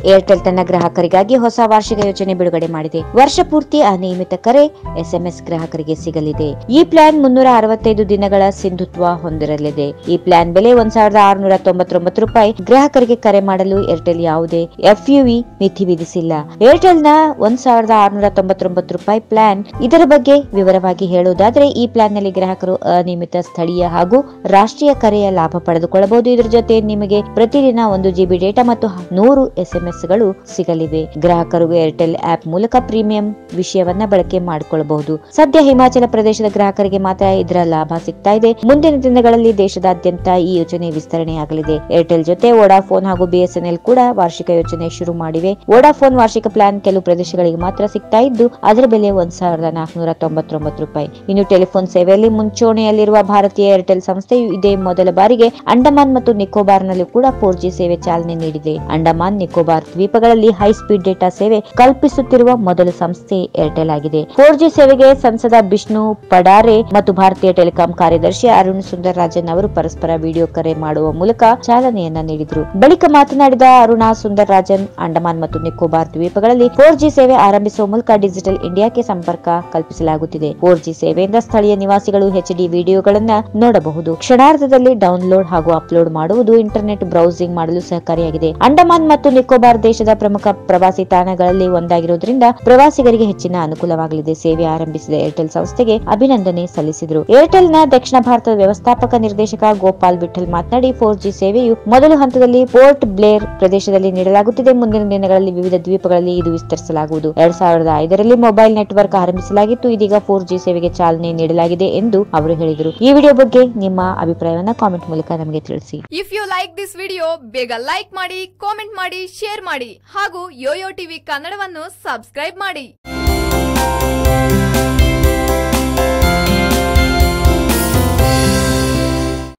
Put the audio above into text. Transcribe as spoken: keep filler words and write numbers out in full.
Airtel ತನ್ನ ಗ್ರಾಹಕರಿಗಾಗಿ ಹೊಸ ವಾರ್ಷಿಕ ಯೋಜನೆ ಬಿಡುಗಡೆ ಮಾಡಿದೆ. ವರ್ಷ ಪೂರ್ತಿ ಅನಿಯಮಿತ ಕರೆ ಎಸ್ಎಂಎಸ್ ಗ್ರಾಹಕರಿಗೆ ಸಿಗಲಿದೆ. ಈ ಪ್ಲಾನ್ ಮುನ್ನೂರ ಅರವತ್ತೈದು ದಿನಗಳ ಸಿಂಧುತ್ವ ಹೊಂದಿರಲಿದೆ. ಈ ಪ್ಲಾನ್ ಬೆಲೆ ಒಂದ್ ಸಾವಿರದ ಆರುನೂರ ತೊಂಬತ್ತೊಂಬತ್ತು ರೂಪಾಯಿ. ಗ್ರಾಹಕರಿಗೆ ಕರೆ ಮಾಡಲು ಏರ್ಟೆಲ್ ಯಾವುದೇ ಎಫ್ಯುವಿ ಮಿತಿ ವಿಧಿಸಿಲ್ಲ. ಏರ್ಟೆಲ್ ನ ಒಂದ್ ಸಾವಿರದ ಆರುನೂರ ತೊಂಬತ್ತೊಂಬತ್ತು ರೂಪಾಯಿ ಪ್ಲಾನ್. ಇದರ ಬಗ್ಗೆ ವಿವರವಾಗಿ ಹೇಳುವುದಾದ್ರೆ, ಈ ಪ್ಲಾನ್ ನಲ್ಲಿ ಗ್ರಾಹಕರು ಅನಿಯಮಿತ ಸ್ಥಳೀಯ ಹಾಗೂ ರಾಷ್ಟ್ರೀಯ ಕರೆಯ ಲಾಭ ಪಡೆದುಕೊಳ್ಳಬಹುದು. ಇದರ ಜೊತೆ ನಿಮಗೆ ಪ್ರತಿದಿನ ಒಂದು ಜಿಬಿ ಡೇಟಾ ಮತ್ತು ನೂರು ಎಸ್ಎಂಎಸ್ ಗಳು ಸಿಗಲಿವೆ. ಗ್ರಾಹಕರು ಏರ್ಟೆಲ್ ಆಪ್ ಮೂಲಕ ಪ್ರೀಮಿಯಂ ವಿಷಯವನ್ನ ಬಳಕೆ ಮಾಡಿಕೊಳ್ಳಬಹುದು. ಸದ್ಯ ಹಿಮಾಚಲ ಪ್ರದೇಶದ ಗ್ರಾಹಕರಿಗೆ ಮಾತ್ರ ಇದರ ಲಾಭ ಸಿಗ್ತಾ ಇದೆ. ಮುಂದಿನ ದಿನಗಳಲ್ಲಿ ದೇಶದಾದ್ಯಂತ ಈ ಯೋಜನೆ ವಿಸ್ತರಣೆಯಾಗಲಿದೆ. ಏರ್ಟೆಲ್ ಜೊತೆ ವೋಡಾಫೋನ್ ಹಾಗೂ ಬಿಎಸ್ಎನ್ಎಲ್ ಕೂಡ ವಾರ್ಷಿಕ ಯೋಜನೆ ಶುರು ಮಾಡಿವೆ. ವೋಡಾಫೋನ್ ವಾರ್ಷಿಕ ಪ್ಲಾನ್ ಕೆಲವು ಪ್ರದೇಶಗಳಿಗೆ ಮಾತ್ರ ಸಿಗ್ತಾ ಇದ್ದು, ಅದರ ಬೆಲೆ ಒಂದ್ ಸಾವಿರದ ನಾಲ್ಕುನೂರ ತೊಂಬತ್ತೊಂಬತ್ತು ರೂಪಾಯಿ. ಇನ್ನು ಟೆಲಿಫೋನ್ ಸೇವೆಯಲ್ಲಿ ಮುಂಚೂಣಿಯಲ್ಲಿರುವ ಭಾರತೀಯ ಏರ್ಟೆಲ್ ಸಂಸ್ಥೆಯು ಇದೇ ಮೊದಲ ಬಾರಿಗೆ ಅಂಡಮಾನ್ ಮತ್ತು ನಿಕೋಬಾರ್ ನಲ್ಲಿ ಕೂಡ ಫೋರ್ ಜಿ ಸೇವೆ ಚಾಲನೆ ನೀಡಿದೆ. ಅಂಡಮಾನ್ ನಿಕೋಬಾರ್ ದ್ವೀಪಗಳಲ್ಲಿ ಹೈ ಸ್ಪೀಡ್ ಡೇಟಾ ಸೇವೆ ಕಲ್ಪಿಸುತ್ತಿರುವ ಮೊದಲ ಸಂಸ್ಥೆ ಏರ್ಟೆಲ್ ಆಗಿದೆ. ಫೋರ್ ಜಿ ಸೇವೆಗೆ ಸಂಸದ ಬಿಷ್ಣು ಪಡಾರೆ ಮತ್ತು ಭಾರತೀಯ ಟೆಲಿಕಾಂ ಕಾರ್ಯದರ್ಶಿ ಅರುಣ್ ಸುಂದರ್ ರಾಜನ್ ಅವರು ಪರಸ್ಪರ ವಿಡಿಯೋ ಕರೆ ಮಾಡುವ ಮೂಲಕ ಚಾಲನೆಯನ್ನ ನೀಡಿದರು. ಬಳಿಕ ಮಾತನಾಡಿದ ಅರುಣಾ ಸುಂದರ್ ರಾಜನ್, ಅಂಡಮಾನ್ ಮತ್ತು ನಿಕೋಬಾರ್ ದ್ವೀಪಗಳಲ್ಲಿ ಫೋರ್ ಜಿ ಸೇವೆ ಆರಂಭಿಸುವ ಮೂಲಕ ಡಿಜಿಟಲ್ ಇಂಡಿಯಾಕ್ಕೆ ಸಂಪರ್ಕ ಕಲ್ಪಿಸಲಾಗುತ್ತಿದೆ. ಫೋರ್ ಜಿ ಸೇವೆಯಿಂದ ಸ್ಥಳೀಯ ನಿವಾಸಿಗಳು ಎಚ್ ಡಿ ವಿಡಿಯೋಗಳನ್ನ ನೋಡಬಹುದು. ಕ್ಷಣಾರ್ಧದಲ್ಲಿ ಡೌನ್ಲೋಡ್ ಹಾಗೂ ಅಪ್ಲೋಡ್ ಮಾಡುವುದು ಇಂಟರ್ನೆಟ್ ಬ್ರೌಸಿಂಗ್ ಮಾಡಲು ಸಹಕಾರಿಯಾಗಿದೆ. ಅಂಡಮಾನ್ ಮತ್ತು ನಿಕೋಬಾರ್ ದೇಶದ ಪ್ರಮುಖ ಪ್ರವಾಸಿ ತಾಣಗಳಲ್ಲಿ ಒಂದಾಗಿರುವುದರಿಂದ ಪ್ರವಾಸಿಗರಿಗೆ ಹೆಚ್ಚಿನ ಅನುಕೂಲವಾಗಲಿದೆ. ಸೇವೆ ಆರಂಭಿಸಿದ ಏರ್ಟೆಲ್ ಸಂಸ್ಥೆಗೆ ಅಭಿನಂದನೆ ಸಲ್ಲಿಸಿದರು. ಏರ್ಟೆಲ್ ನ ದಕ್ಷಿಣ ಭಾರತದ ವ್ಯವಸ್ಥಾಪಕ ನಿರ್ದೇಶಕ ಗೋಪಾಲ್ ವಿಠಲ್ ಮಾತನಾಡಿ, ಫೋರ್ ಜಿ ಸೇವೆಯು ಮೊದಲು ಹಂತದಲ್ಲಿ ಪೋರ್ಟ್ ಬ್ಲೇರ್ ಪ್ರದೇಶದಲ್ಲಿ ನೀಡಲಾಗುತ್ತಿದೆ. ಮುಂದಿನ ದಿನಗಳಲ್ಲಿ ವಿವಿಧ ದ್ವೀಪಗಳಲ್ಲಿ ಇದು ವಿಸ್ತರಿಸಲಾಗುವುದು. ಎರಡ್ ಸಾವಿರದ ಐದರಲ್ಲಿ ಮೊಬೈಲ್ ನೆಟ್ವರ್ಕ್ ಆರಂಭಿಸಲಾಗಿತ್ತು. ಇದೀಗ ಫೋರ್ ಜಿ ಸೇವೆಗೆ ಚಾಲನೆ ನೀಡಲಾಗಿದೆ ಎಂದು ಅವರು ಹೇಳಿದರು. ಈ ವಿಡಿಯೋ ಬಗ್ಗೆ ನಿಮ್ಮ ಅಭಿಪ್ರಾಯವನ್ನ ಕಾಮೆಂಟ್ ಮೂಲಕ ನಮಗೆ ತಿಳಿಸಿ. If you like this video, ಬೇಗ ಲೈಕ್ ಮಾಡಿ, ಕಾಮೆಂಟ್ ಮಾಡಿ, ಶೇರ್ ಮಾಡಿ ಹಾಗೂ ಯೋಯೋ ಟಿವಿ ಕನ್ನಡವನ್ನು ಸಬ್ಸ್ಕ್ರೈಬ್ ಮಾಡಿ.